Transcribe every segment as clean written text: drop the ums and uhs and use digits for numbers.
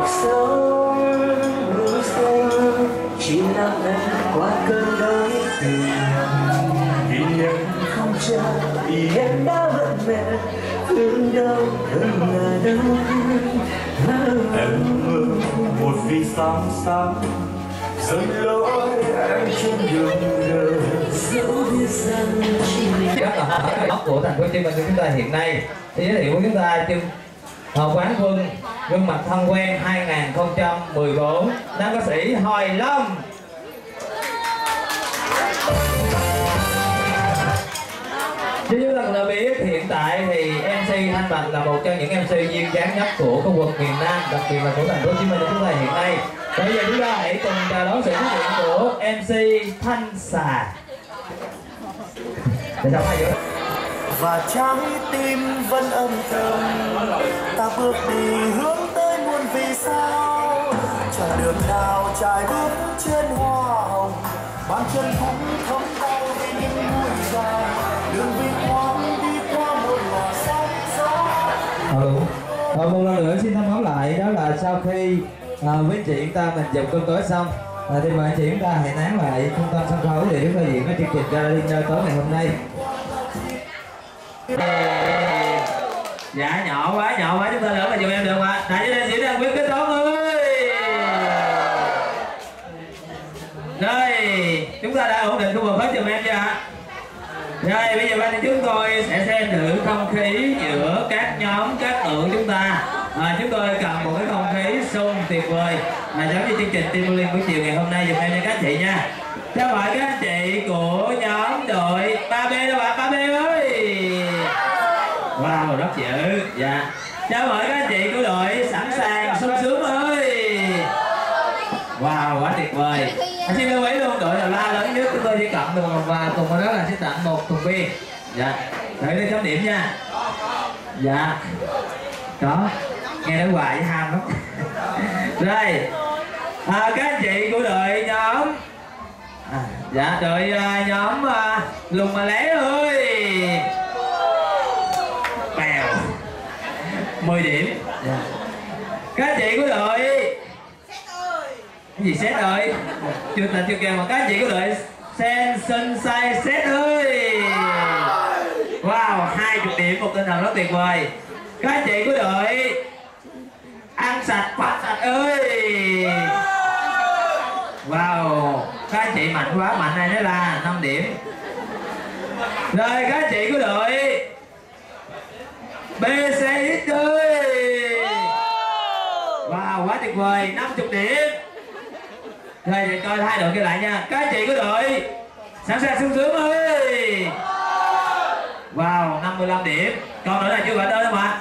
cuộc sống mưa xanh chỉ lặng lẽ qua cơn đói tình. Vì em không chờ, vì em đã bận mệt, thương đâu hơn là đâu. Em mơ một vì sáng sáng, dần lối em trên đường đời. Dẫu biết rằng chỉ mình rất là hot của thành phố Hồ Chí Minh của chúng ta hiện nay. Thì giới thiệu của chúng ta chương quán quân gương mặt thân quen 2014 nam ca sĩ Hoài Lâm. Như chúng ta cũng đã biết, hiện tại thì MC Thanh Bạch là một trong những MC duyên dáng nhất của khu vực miền Nam, đặc biệt là của thành phố Hồ Chí Minh của chúng ta hiện nay. Bây giờ chúng ta hãy cùng chào đón sự xuất hiện của MC Thanh Xà. và trái tim vẫn âm thầm, ta bước đi hướng tới muôn vì sao. Chẳng đường nào trải bước trên hoa hồng, bàn chân cũng thấm đau vì những mũi dài. Đường vì khoan đi qua một ngõ sáng gió. Một lần nữa xin thông báo lại, đó là sau khi với chị chúng ta mình dùng cơm tối xong thì mời chị chúng ta hãy nán lại trung tâm sân khấu để chúng ta diễn cái chương trình gala dinner tối ngày hôm nay. Dạ nhỏ quá chúng ta đỡ mà giùm em được mà. Đại gia đình diễn đàn Nguyễn Kế Toán ơi. Rồi chúng ta đã ổn định khu vực hết giùm em chưa ạ? Rồi bây giờ ban chúng tôi sẽ xem thử không khí giữa các nhóm các tượng chúng ta. Chúng tôi cần một cái không khí sung tuyệt vời mà giống như chương trình Team Liên buổi chiều ngày hôm nay dùm em cho các chị nha. Chào mời các anh chị của nhóm đội 3B đâu ạ? 3B ơi. Wow, rất dữ. Dạ. Chào mời các anh chị của đội sẵn sàng sung sướng ơi. Wow, quá tuyệt vời. Xin lưu ý luôn, đội là la lớn nhất chúng tôi chỉ cộng được và cùng với đó là sẽ tặng một thùng bia. Dạ. Đợi đi chấm điểm nha. Dạ. Có. Nghe nói hoài ham lắm. Rồi. Các anh chị của đội nhóm dạ đội nhóm Lùng Mà Lé ơi. Bèo 10 điểm. Dạ. Các anh chị của đội cái gì Set ơi, chưa kêu mà các anh chị của đội Sunshine Set ơi. Wow, 20 điểm, một tinh thần rất tuyệt vời. Các anh chị của đội Ăn Sạch Phát Sạch ơi. Wow, các anh chị mạnh quá, mạnh này nó là 5 điểm. Rồi các anh chị của đội BCX ơi. Wow, quá tuyệt vời, 50 điểm. Rồi thì coi hai đội kia lại nha. Các anh chị của đội sẵn sàng sung sướng ơi. Wow, 55 điểm. Còn nữa là chưa phải đơn đâu mà.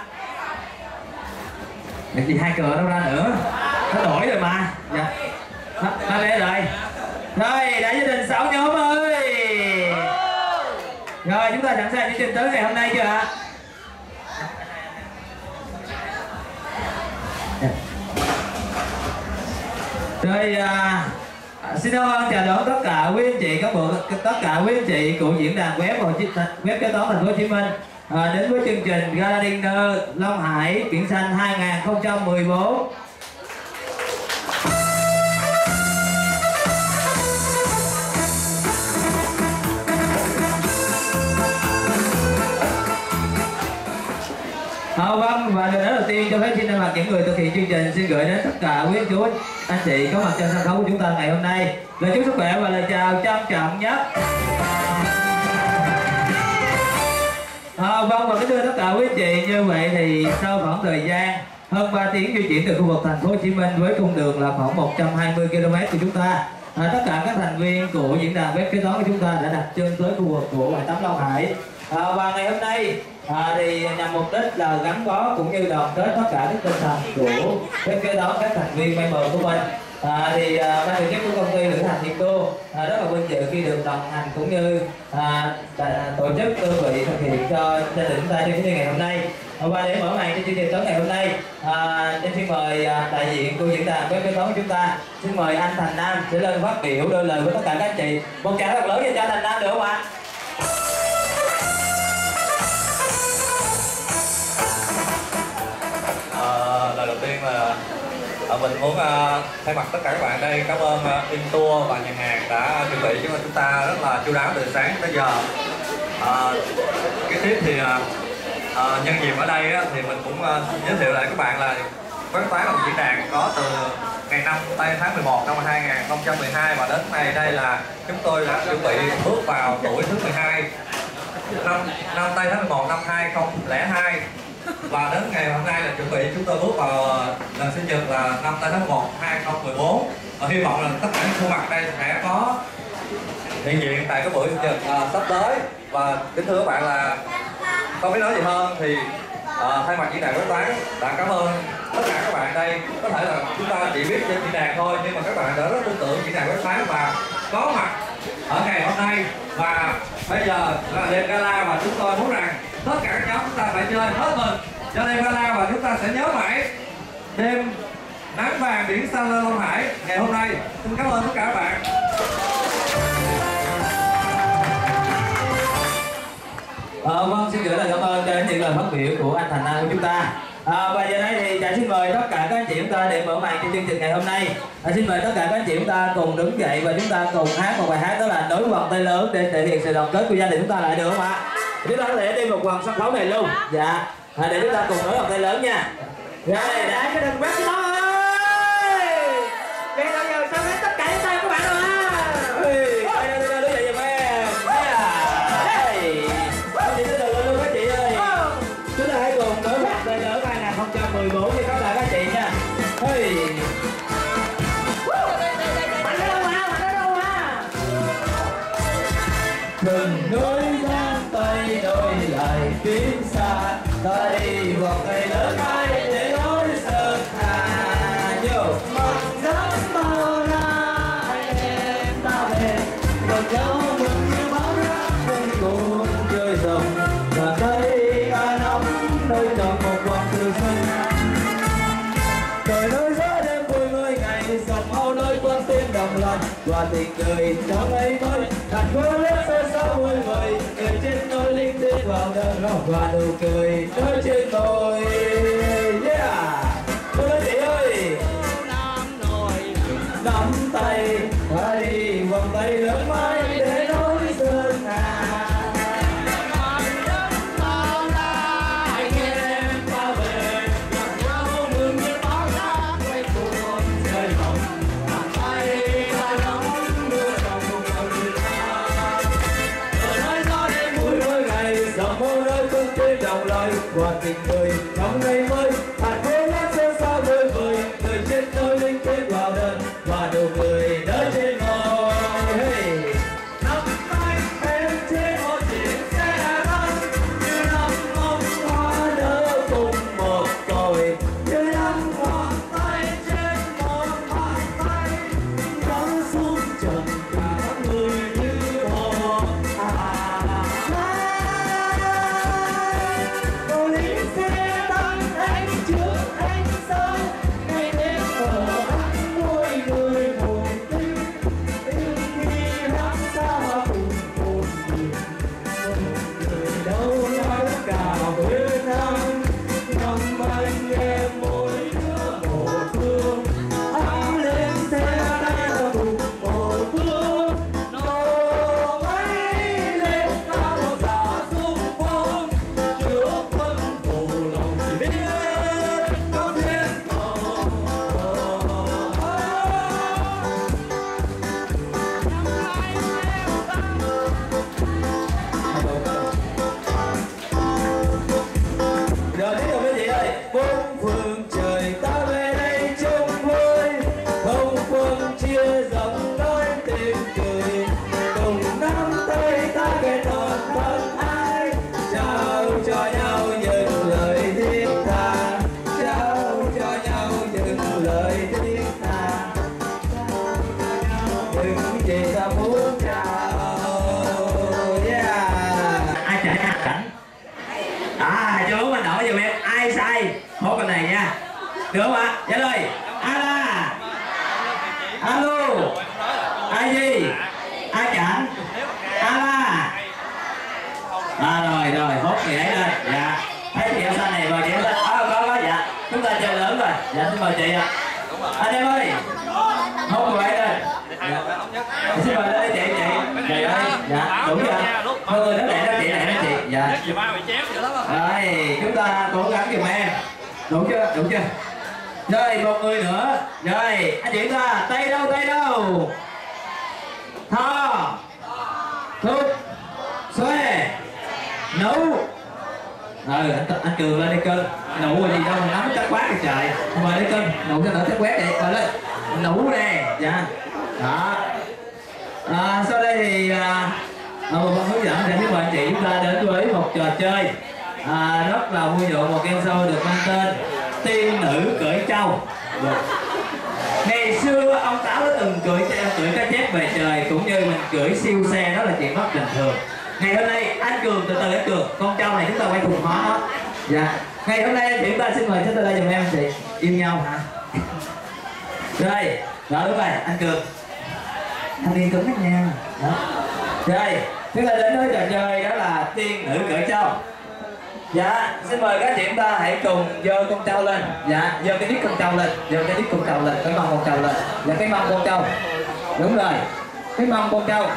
Làm gì hai cờ đâu ra nữa. Nó đổi rồi mà. Dạ. Nó đây rồi. Rồi, đại gia đình 6 nhóm ơi. Rồi, chúng ta sẵn sàng chương trình tới ngày hôm nay chưa ạ? Rồi xin cảm ơn chào đón tất cả quý anh chị tất cả quý anh chị của diễn đàn web kế toán thành phố Hồ Chí Minh đến với chương trình Gala Dinner Long Hải Biển Xanh 2014. Vâng, và điều đầu tiên cho phép xin thay mặt những người thực hiện chương trình xin gửi đến tất cả quý chú anh chị có mặt trên sân khấu của chúng ta ngày hôm nay lời chúc sức khỏe và lời chào trân trọng nhất. Vâng, và kính thưa tất cả quý anh chị, như vậy thì sau khoảng thời gian hơn 3 tiếng di chuyển từ khu vực thành phố Hồ Chí Minh với cung đường là khoảng 120 km của chúng ta, tất cả các thành viên của diễn đàn web kế toán của chúng ta đã đặt chân tới khu vực của bãi tắm Long Hải. Và ngày hôm nay thì nhằm mục đích là gắn bó cũng như đoàn kết tất cả các tinh thần của web kế toán các thành viên member của mình. Thì ban tổ chức của công ty Lữ Hành Thiên Tour rất là vinh dự khi được đồng hành cũng như tổ chức đơn vị thực hiện cho gia đình chúng ta trong chương ngày hôm nay. Và để mở màn cho chương trình tối ngày hôm nay, xin mời đại diện của diễn đàn web kế toán của chúng ta, xin mời anh Thành Nam sẽ lên phát biểu đôi lời với tất cả các anh chị. Một tràng thật lớn cho Thành Nam được không ạ? Lời đầu tiên là Mình muốn thay mặt tất cả các bạn đây cảm ơn In Tour và nhà hàng đã chuẩn bị cho chúng ta rất là chu đáo từ sáng tới giờ. Kế tiếp thì nhân dịp ở đây thì mình cũng giới thiệu lại các bạn là quán toán là một diễn đàn có từ ngày 5 tây tháng 11 năm 2012 và đến nay đây là chúng tôi đã chuẩn bị bước vào tuổi thứ 12 năm tây tháng 11 năm 2002 và đến ngày hôm nay là chuẩn bị chúng tôi bước vào lần sinh nhật là năm tây tháng 1 2014 và hy vọng là tất cả những khuôn mặt đây sẽ có hiện diện tại cái buổi sinh nhật sắp tới. Và kính thưa các bạn là không biết nói gì hơn thì thay mặt diễn đàn quán toán đã cảm ơn tất cả các bạn đây. Có thể là chúng ta chỉ biết trên diễn đàn thôi nhưng mà các bạn đã rất tin tưởng diễn đàn quán toán và có mặt ở ngày hôm nay. Và bây giờ là đêm gala và chúng tôi muốn rằng tất cả các nhóm chúng ta phải chơi hết mình cho đêm gala và chúng ta sẽ nhớ mãi đêm nắng vàng biển xanh lên Long Hải ngày hôm nay. Xin cảm ơn tất cả các bạn. Vâng, xin gửi lời cảm ơn đến những lời phát biểu của anh Thành Nam của chúng ta. Và giờ đây thì xin mời tất cả các anh chị chúng ta để mở màn cho chương trình ngày hôm nay. Xin mời tất cả các anh chị chúng ta cùng đứng dậy và chúng ta cùng hát một bài hát đó là Nối vòng tay lớn để thể hiện sự đoàn kết của gia đình chúng ta lại được không ạ? Chúng ta có thể đi một vòng sân khấu này luôn. Dạ, để chúng ta cùng nối vòng tay lớn nha. Rồi, để cái đừng quét cái đó ơi. Bây giờ sao hết tất cả chúng ta các bạn rồi. Chúng ta hãy cùng nối vòng tay lớn 2014 với các bạn các chị nha. Đừng nối dáng tay đôi lại phía xa, ta đi vòng tay lớn hai để nối sơn hà. Vô mong giấc bao la anh em ta về còn nhau mừng như máu rác quên cùng chơi rồng và tay ta nắm nơi tròn một vòng từ xuân. Trời nối gió đêm vui mươi ngày dòng máu nối con tim đồng lòng và tình cười trong ấy mới thành phố lớn sơ sơ vui vời người trên nỗi linh thiêng vào đời và nụ cười nơi trên tôi. Yeah, cô nói chị ơi nắm tay ta đi vòng tay lớn mãi để nối sơn hà. Và tình người trong ngày mới thành phố lớn sơ xa vui vời người trên nỗi linh thiêng vào đời và nụ cười nơi trên môi. Nắm tay em trên một chiếc xe lăn như năm bông hoa nở cùng một cội như năm ngón tay trên một bàn tay nắng xuống trần cả người như hồ. Hốt bên này nha, được không ạ? Dạ rồi, Ala, alo, ai gì, ai chảnh, Ala, rồi, hốt người ấy lên, dạ, thấy chị em xanh này mời chị em xanh, có, dạ, chúng ta chờ lớn rồi, dạ xin mời chị ạ. Anh em ơi, không quậy lên. Xin mời lên chị. Chị ơi, dạ đúng chưa? Mọi người nói lại đó chị này đó chị. Dạ. Rồi, chúng ta cố gắng giùm em. Đúng chưa? Rồi, một người nữa. Rồi, anh chị ta, tay đâu? Tho, thúc, xuê, nấu. Anh Cường lên đi cưng. Nụ rồi gì đâu mà nắm chắc quá kìa trời. Mời đi cưng, nụ cho đỡ chắc quét đi. Mời lên. Nụ nè, dạ. Đó. Sau đây thì ban hướng dẫn sẽ mời anh chị chúng ta đến với một trò chơi rất là vui nhộn, một game show được mang tên Tiên Nữ Cưỡi Trâu. Ngày xưa ông Táo đã từng cưỡi cá chép về trời, cũng như mình cưỡi siêu xe, đó là chuyện rất bình thường. Ngày hôm nay anh Cường, từ anh Cường, con trâu này chúng ta quay cùng hóa nó. Dạ. Ngày hôm nay chúng ta xin mời tới đây giùm em anh chị. Yêu nhau hả? Rồi, đó đúng rồi, anh Cường. Thanh niên cứng hết nha. Đó. Rồi, chúng ta đến với trò chơi đó là Tiên Nữ Cưỡi Trâu. Dạ, xin mời các chị chúng ta hãy cùng giơ con trâu lên. Dạ, giơ cái đít con trâu lên, cái mông con trâu lên. Dạ, cái mông con trâu. Đúng rồi, cái mông con trâu.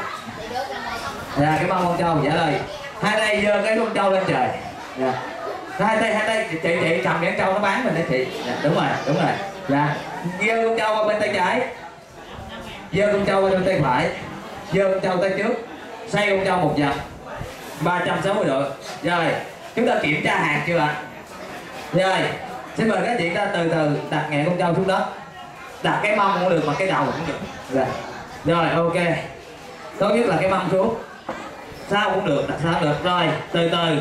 Dạ, cái mông con trâu, dạ lời. Hai tay giơ cái con trâu lên trời. Dạ. Hai tay chị cầm cái trâu nó bán mình đấy chị. Dạ, đúng rồi. Dạ, giơ con trâu qua bên tay trái, giơ con trâu qua bên tay phải, giơ con trâu tay trước, xoay con trâu một vòng 360 độ. Rồi, chúng ta kiểm tra hạt chưa ạ? Rồi, xin mời các chị ta từ từ đặt nhẹ con trâu xuống đất. Đặt cái mông cũng được mà cái đầu cũng được. Rồi, ok. Tốt nhất là cái mông xuống. Sao cũng được, đặt sao cũng được. Rồi, từ từ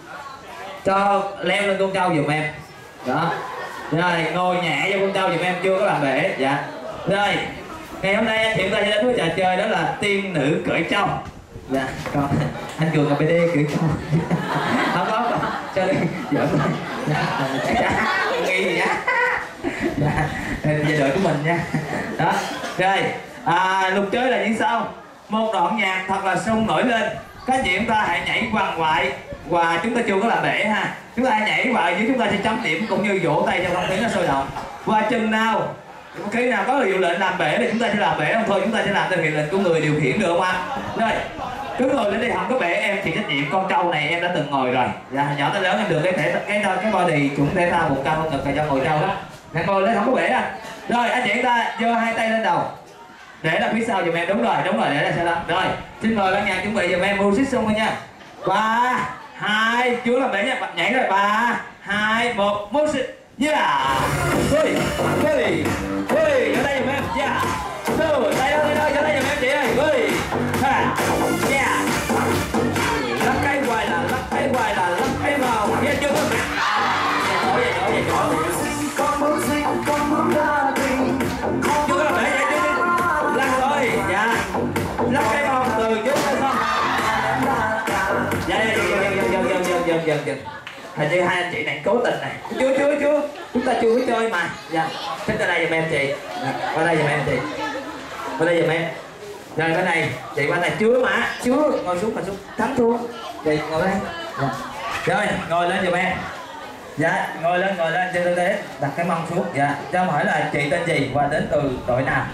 cho leo lên con trâu giùm em. Đó. Rồi, ngồi nhẹ vô con trâu giùm em, chưa có làm bể. Dạ. Rồi, ngày hôm nay chúng ta sẽ đến với trò chơi đó là Tiên Nữ Cưỡi Trâu. Dạ, còn anh Cường là BD cưỡi trâu. Không có, cho đi, giỡn thôi. Nghi gì nhá. Dạ, về đội của mình nha. Đó, rồi, luật chơi là như sau. Một đoạn nhạc thật là sung nổi lên, các chị chúng ta hãy nhảy quằn quại và chúng ta chưa có làm bể ha. Chúng ta hãy nhảy vào dưới, chúng ta sẽ chấm điểm cũng như vỗ tay cho không khí nó sôi động. Và chừng nào khi nào có hiệu lệnh làm bể thì chúng ta sẽ làm bể, không thôi chúng ta sẽ làm theo hiệu lệnh của người điều khiển, được không ạ? Rồi, cứ ngồi lên đây, không có bể em chịu trách nhiệm. Con trâu này em đã từng ngồi rồi. Dạ, nhỏ tới lớn em được cái body chuẩn thể thao 100 không ngực là cho ngồi trâu đó. Nè, ngồi lên không có bể à. Rồi, anh chị chúng ta giơ hai tay lên đầu, để là phía sau giùm em. Đúng rồi, để là sau đó. Rồi, xin mời ban nhạc chuẩn bị giùm em music xong rồi nha. 3, 2, chưa làm bể nha, nhảy rồi. 3, 2, 1, music. Yeah. Ui, ở đây giùm em. Yeah. Đây đâu, cho đây giùm em chị ơi. Ui. Ha. Yeah. Lắc cái hoài là lắc cái vào. Nghe chưa? Vậy chỗ. Con muốn ra tình. Chưa làm bể vậy chứ. Lắc thôi. Dạ. Lắc cái vòng từ trước lên xong. Dạ. Dần. Hình như hai anh chị này cố tình này. Chưa. Chúng ta chưa có chơi mà. Dạ. Thích ra đây giùm em chị. Qua đây giùm em chị. Rồi bên này, chị qua này chưa mà. Ngồi xuống thắng thua. Chị ngồi đây. Dạ. Rồi, ngồi lên giùm em. Dạ, ngồi lên trên thế. Đặt cái mông xuống. Dạ. Cho em hỏi là chị tên gì và đến từ đội nào?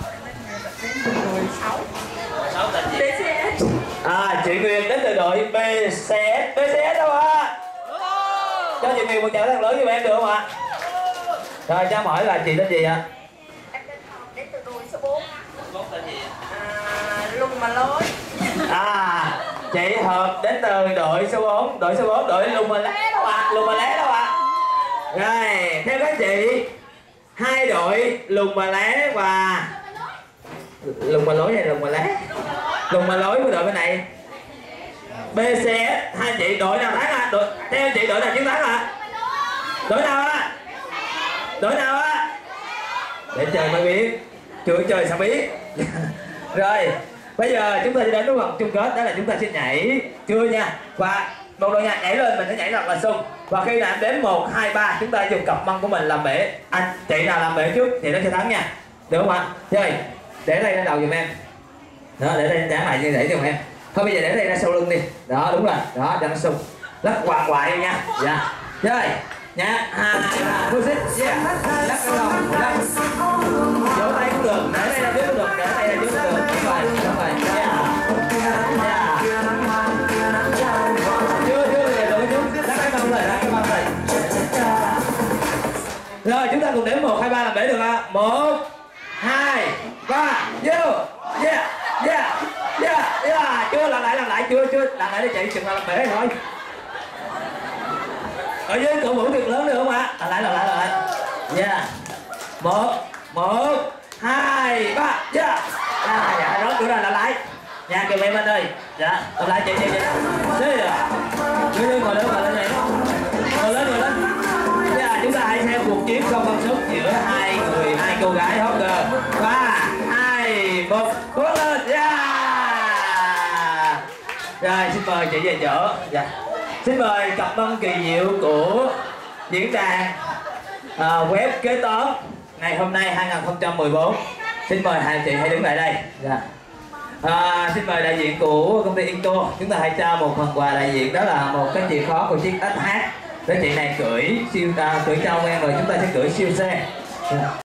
Chị Nguyên đến từ đội BCS. BCS đâu ạ? Cho chị Nguyên một chào thằng lớn giùm em được không ạ? Rồi, cho em hỏi là chị tên gì ạ? Em tên Hợp, đến từ đội số 4. Tên gì? Lùng mà lối. Chị Hợp đến từ đội số 4. Đội Lùng mà lé đâu ạ? Rồi, theo các chị, hai đội Lùng mà lé và Lùng mà lối hay Lùng mà lé? Lùng mà lối của đội bên này. BCS, hai chị đội nào thắng ạ? Theo chị đội nào chiến thắng ạ? Đội nào á? Để chơi mới biết. Chưa chơi sao biết. Rồi, bây giờ chúng ta sẽ đến với vòng chung kết, đó là chúng ta sẽ nhảy. Chưa nha. Và một đội nhạc nhảy lên, mình sẽ nhảy thật là sung. Và khi nào đếm 1, 2, 3, chúng ta dùng cặp mông của mình làm bể. Anh chị nào làm bể trước thì nó sẽ thắng nha. Được không ạ? Rồi, để đây lên đầu giùm em. Đó, để đây trả lại như để giùm em. Thôi bây giờ để đây ra sau lưng đi. Đó, đúng rồi. Đó, cho nó sung. Lắc quằn quại nha. Dạ. Rồi, nha. 2, 3, music. Yeah. Lắc cái đầu. Đến 1, 2, 3 làm bể được ạ. 1, 2, 3, vô. Yeah, yeah, yeah, yeah. Chưa, làm lại, chưa, làm lại để chạy chừng làm bể thôi. Ở dưới cổ vũ được lớn được không ạ? Làm lại. Yeah. 1, 2, 3, yeah. Dạ, rớt cửa rồi, làm lại. Nha, kìa em anh ơi. Dạ, làm lại chạy. Thế à. Đưa ngồi lên này. Ngồi lên. Dạ, chúng ta hãy xem cuộc chiến không công sức giữa hai cô gái hopper. 3, 2, 1, cố lên. Yeah. Rồi, xin mời chị về chỗ. Dạ. Xin mời cặp băng kỳ diệu của diễn đàn web kế toán ngày hôm nay 2014. Xin mời hai chị hãy đứng lại đây. Dạ. Xin mời đại diện của công ty Inco, chúng ta hãy trao một phần quà đại diện, đó là một cái chìa khóa của chiếc SH để chị này cưỡi cho ông em, rồi chúng ta sẽ cưỡi siêu xe.